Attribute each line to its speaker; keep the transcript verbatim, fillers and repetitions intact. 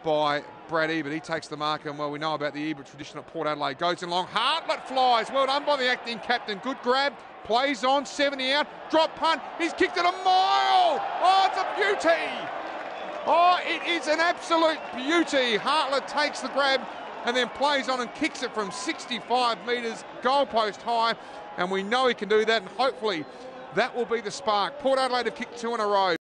Speaker 1: by Brad Ebert. He takes the mark, and well, we know about the Ebert tradition at Port Adelaide. Goes in long. Hartlett flies. Well done by the acting captain. Good grab. Plays on. seventy out. Drop punt. He's kicked it a mile. Oh, it's a beauty. Oh, it is an absolute beauty. Hartlett takes the grab and then plays on and kicks it from sixty-five metres, goalpost high. And we know he can do that, and hopefully that will be the spark. Port Adelaide have kicked two in a row.